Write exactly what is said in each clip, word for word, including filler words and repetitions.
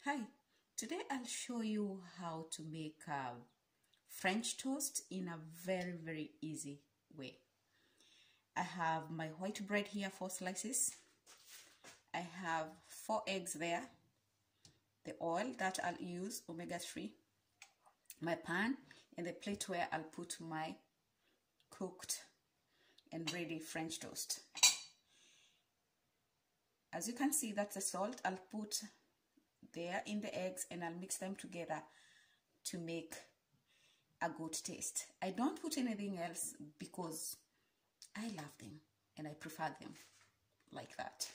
Hi, today I'll show you how to make uh, French toast in a very very easy way. I have my white bread here, four slices. I have four eggs there, the oil that I'll use, omega three, my pan, and the plate where I'll put my cooked and ready French toast. As you can see, that's the salt I'll put there in the eggs, and I'll mix them together to make a good taste. I don't put anything else because I love them and I prefer them like that.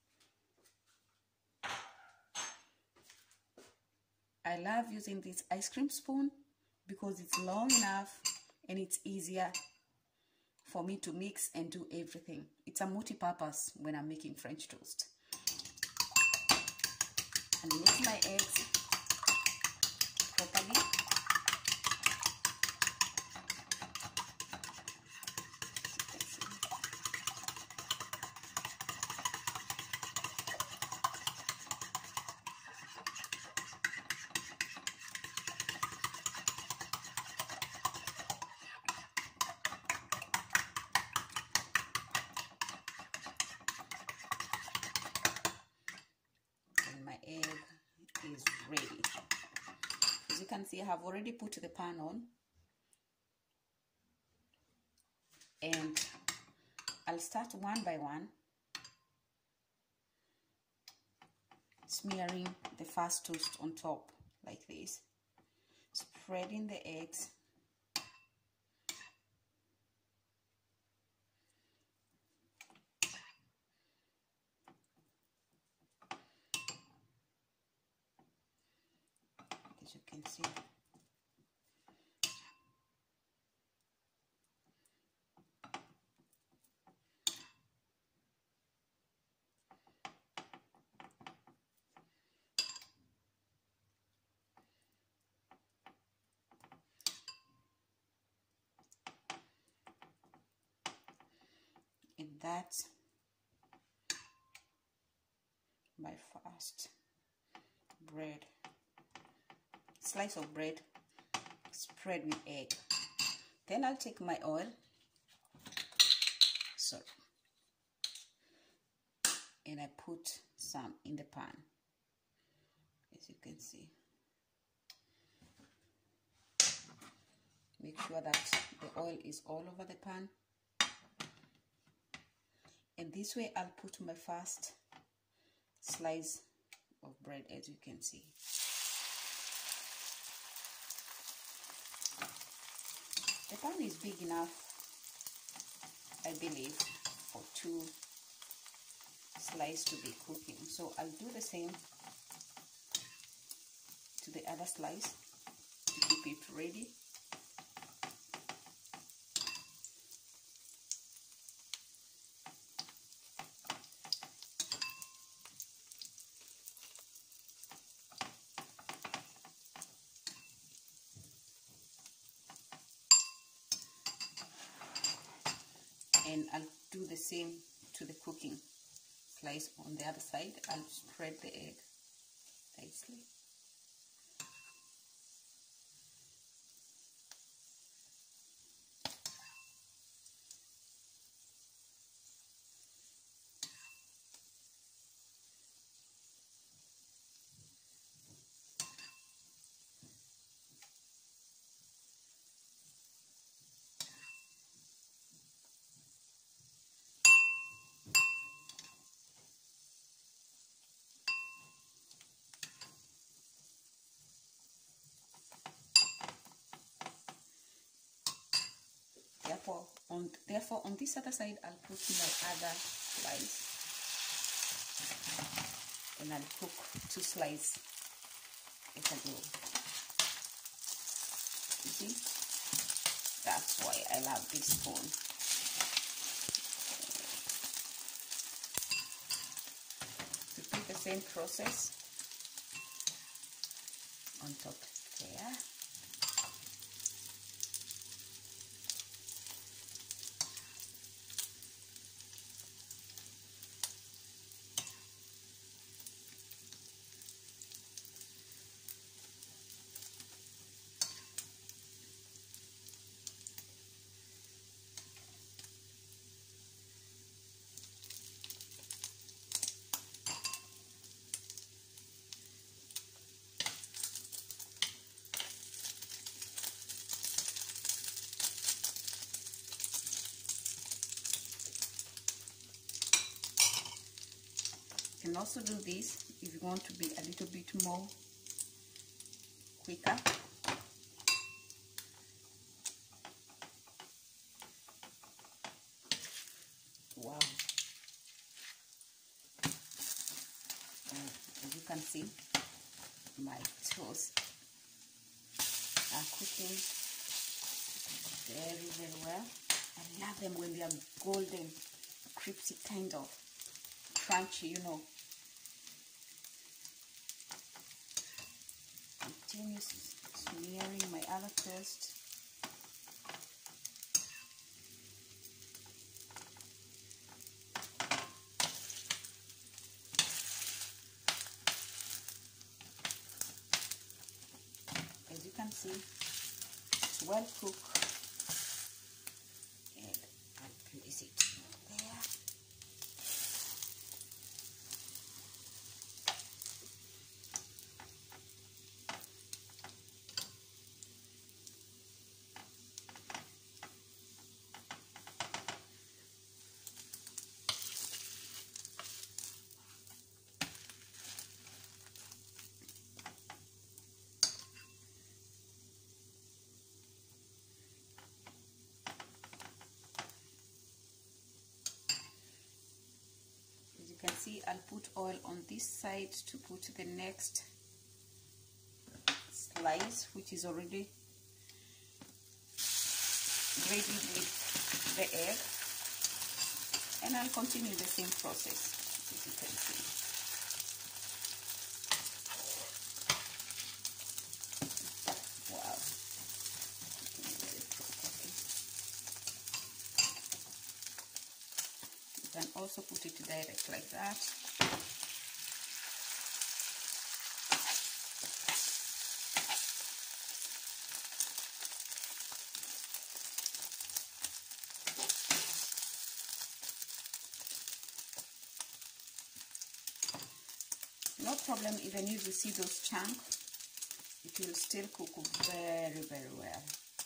I love using this ice cream spoon because it's long enough and it's easier for me to mix and do everything. It's a multi-purpose when I'm making French toast. And mix my eggs properly. My egg is ready. As you can see, I have already put the pan on, and I'll start one by one smearing the first toast on top like this, spreading the eggs. As you can see, and that's my first bread slice of bread spread with egg. Then I'll take my oil, sorry, and I put some in the pan, as you can see. Make sure that the oil is all over the pan, and this way I'll put my first slice of bread, as you can see. The pan is big enough, I believe, for two slices to be cooking. So I'll do the same to the other slice to keep it ready. And I'll do the same to the cooking slice on the other side. I'll spread the egg nicely. Therefore on, therefore, on this other side, I'll put my other slice, and I'll cook two slices at a go. You see? That's why I love this spoon. Repeat the same process on top there. can also do this if you want to be a little bit more quicker. Wow. And as you can see, my toast are cooking very, very well. I love them when they are golden, crispy, kind of crunchy, you know. Continue smearing my other toast. As you can see, it's well cooked, and I'll place it there. You can see I'll put oil on this side to put the next slice, which is already ready with the egg, and I'll continue the same process, as you can see. Wow. You can also put it direct like that. No problem, even if you see those chunks, it will still cook very, very well.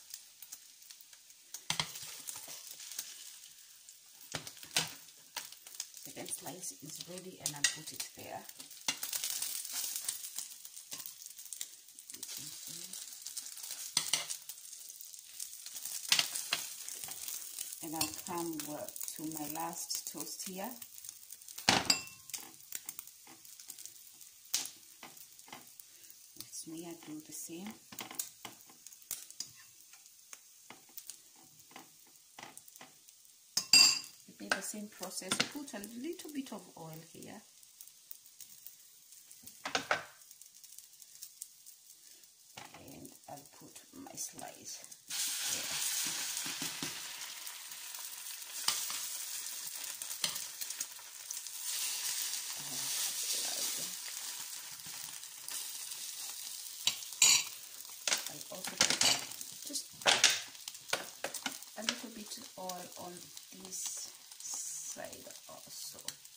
Second slice is ready, and I'll put it there. And I'll come to my last toast here. It's me, I do the same. Repeat the same process. Put a little bit of oil here. And I'll put my slice there. Also put just a little bit of oil on this side also.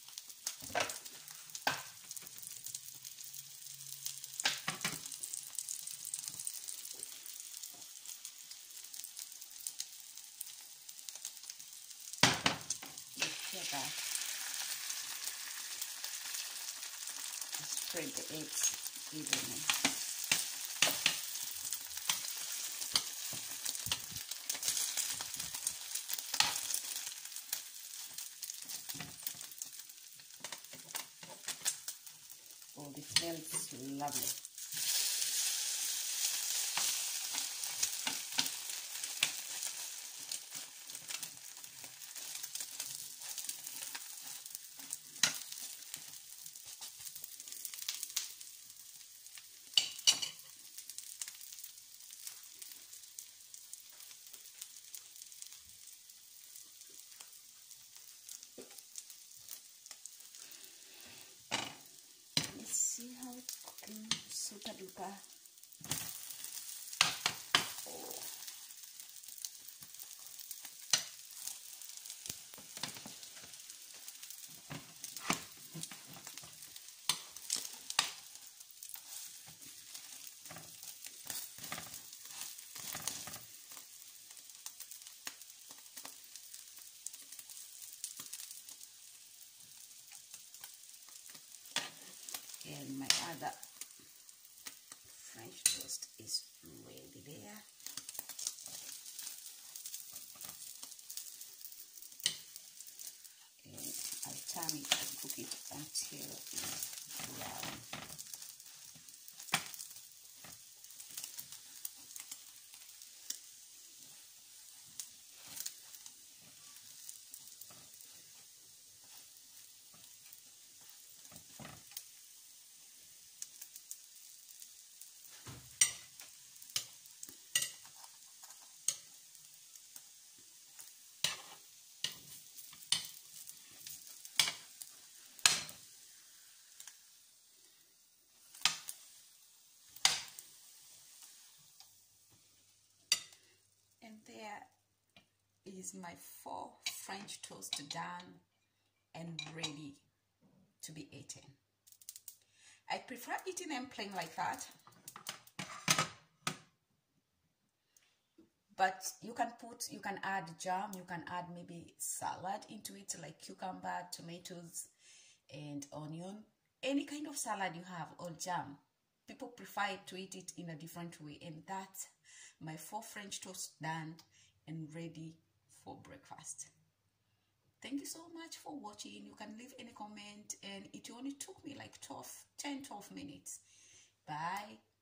Like that. Spread the eggs evenly. Oh, it smells lovely. See how it's cooking, super duper. Oh. And my other French toast is ready there. And I'll turn it and cook it until it's brown. And there is my four French toast done and ready to be eaten. I prefer eating them plain like that, but you can put, you can add jam, you can add maybe salad into it, like cucumber, tomatoes, and onion. Any kind of salad you have, or jam. People prefer to eat it in a different way, and that's my four French toast done and ready for breakfast. Thank you so much for watching. You can leave any comment, and it only took me like twelve, ten, twelve minutes. Bye.